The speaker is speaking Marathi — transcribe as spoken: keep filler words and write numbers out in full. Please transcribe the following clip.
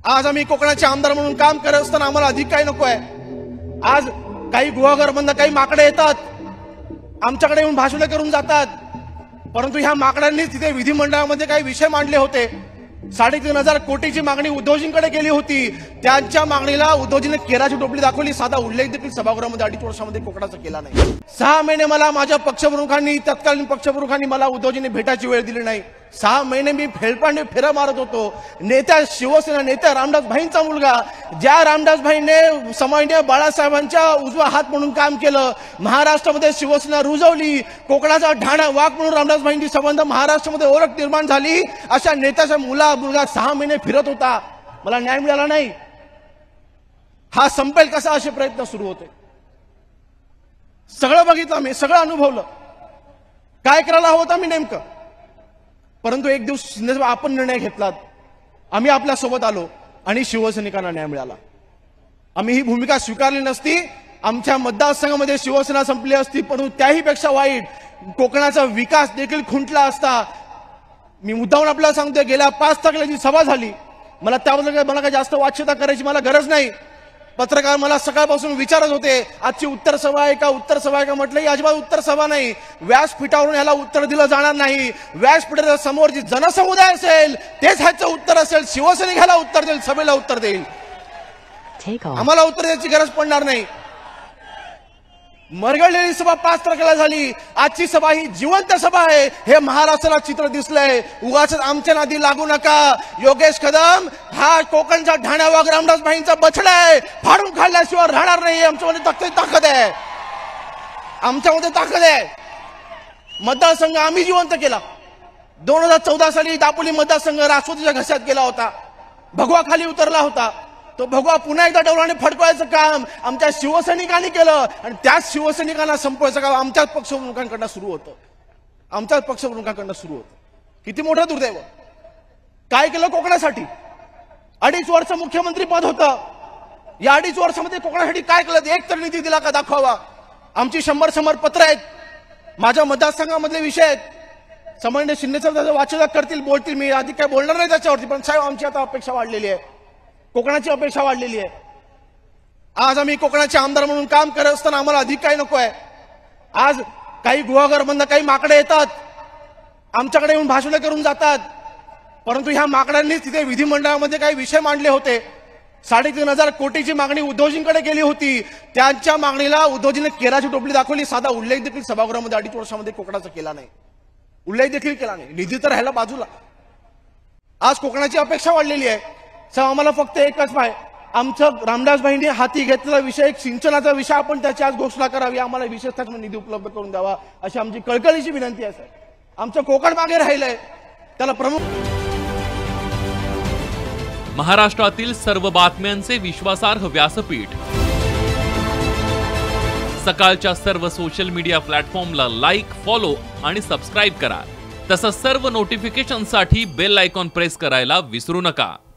आज आम्ही कोकणाचे आमदार म्हणून काम करत असताना आम्हाला अधिक काही नको आहे। आज काही गुहागरमधून काही माकडे येतात, आमच्याकडे येऊन भाषणे करून जातात, परंतु ह्या माकडांनी तिथे विधिमंडळामध्ये काही विषय मांडले होते। साडेतीन हजार कोटीची मागणी उद्धवजींकडे केली होती। त्यांच्या मागणीला उद्धवजीने केराची टोपली दाखवली, साधा उल्लेख देखील सभागृहामध्ये अडीच वर्षामध्ये कोकणाचा केला नाही। सहा महिने मला माझ्या पक्षप्रमुखांनी तत्कालीन पक्षप्रमुखांनी मला उद्धवजींनी भेटायची वेळ दिली नाही। सहा महिने मी फेलपांडे फेरा मारत होतो। नेत्या शिवसेना नेत्या रामदास भाईंचा मुलगा, ज्या रामदास भाईंने समाननीय बाळासाहेबांच्या उजवा हात म्हणून काम केलं, महाराष्ट्रामध्ये शिवसेना रुजवली, कोकणाचा ढाणा वाघ म्हणून रामदास भाईंची संबंध महाराष्ट्रामध्ये ओळख निर्माण झाली, अशा नेत्याचा मुला मुलगा सहा महिने फिरत होता, मला न्याय मिळाला नाही। हा संपेल कसा असे प्रयत्न सुरू होते। सगळं बघितलं मी, सगळं अनुभवलं, काय करायला हवं होतं मी नेमकं। परंतु एक दिवस शिंदे आपण निर्णय घेतलात, आम्ही आपल्या सोबत आलो आणि शिवसैनिकांना न्याय मिळाला। आम्ही ही भूमिका स्वीकारली नसती, आमच्या मतदारसंघामध्ये शिवसेना संपली असती, परंतु त्याही पेक्षा वाईट कोकणाचा विकास देखील खुंटला असता। मी मुद्दामून आपल्याला सांगतोय, गेल्या पाच तारखेला सभा झाली, मला त्याबद्दल मला काही जास्त वाच्यता करायची मला गरज नाही। पत्रकार मला सकाळपासून विचारत होते, आजची उत्तर सभा आहे का, उत्तर सभा आहे का? म्हटलं ही अजिबात उत्तर सभा नाही, व्यासपीठावरून ह्याला उत्तर दिलं जाणार नाही। व्यासपीठाच्या समोर जी जनसमुदाय असेल तेच ह्याचं उत्तर असेल, शिवसैनिक ह्याला उत्तर देईल, सभेला उत्तर देईल, आम्हाला उत्तर द्यायची गरज पडणार नाही। मरगळलेली सभा पाच तारखेला झाली, आजची सभा ही जिवंत सभा आहे, हे महाराष्ट्राला चित्र दिसलंय। उगाच आमच्या नादी लागू नका। योगेश कदम हा कोकणचा ढाणा वाघ रामदास भाईंचा बछडा आहे, फाडून खाल्ल्याशिवाय राहणार नाही। आमच्यामध्ये ताकद आहे, आमच्यामध्ये ताकद आहे। मतदारसंघ आम्ही जिवंत केला। दोन हजार चौदा साली दापोली मतदारसंघ राष्ट्रवादीच्या घशात गेला होता, भगवा खाली उतरला होता, तो भगवा पुन्हा एकदा डवलाने फडकवायचं काम आमच्या शिवसैनिकांनी केलं आणि त्याच शिवसैनिकांना संपवायचं काम आमच्याच पक्षप्रमुखांकडनं सुरू होतं, आमच्याच पक्षप्रमुखांकडनं सुरू होतं। किती मोठं दुर्दैव। काय केलं कोकणासाठी? अडीच वर्ष मुख्यमंत्री पद होतं, या अडीच वर्षामध्ये कोकणासाठी काय केलं? एक तर निधी दिला का दाखवावा। आमची शंभर शंभर पत्र आहेत, माझ्या मतदारसंघामधले विषय आहेत। सामान्य शिंदे साहेब त्याचं वाचन करतील, बोलतील, मी आधी काय बोलणार नाही त्याच्यावरती, पण साहेब आमची आता अपेक्षा वाढलेली आहे, कोकणाची अपेक्षा वाढलेली आहे। आज आम्ही कोकणाचे आमदार म्हणून काम करत असताना आम्हाला अधिक काही नको आहे। आज काही गुहागरमधून काही माकडे येतात, आमच्याकडे येऊन भाषणे करून जातात, परंतु ह्या माकडांनी तिथे विधिमंडळामध्ये काही विषय मांडले होते। साडेतीन हजार कोटीची मागणी उद्धवजींकडे केली होती। त्यांच्या मागणीला उद्धवजीने केराची टोपली दाखवली, साधा उल्लेख देखील सभागृहामध्ये अडीच वर्षामध्ये कोकणाचा केला नाही, उल्लेख देखील केला नाही। निधी तर राहिला बाजूला, आज कोकणाची अपेक्षा वाढलेली आहे। साहेब आम्हाला फक्त एकच पाय, आमचं रामदास भाईंनी हाती घेतलेला विषय एक सिंचनाचा विषय, आपण त्याची आज घोषणा करावी, आम्हाला विशेषतः निधी उपलब्ध करून द्यावा अशी आमची कळकळीची विनंती आहे। साहेब आमचं कोकण मागे राहिलंय, त्याला प्रमुख। महाराष्ट्रातील सर्व बातम्यांचे विश्वासार्ह व्यासपीठ, सकाळच्या सर्व सोशल मीडिया प्लॅटफॉर्मला लाईक, फॉलो आणि सबस्क्राईब करा। तसंच सर्व नोटिफिकेशनसाठी बेल आयकॉन प्रेस करायला विसरू नका।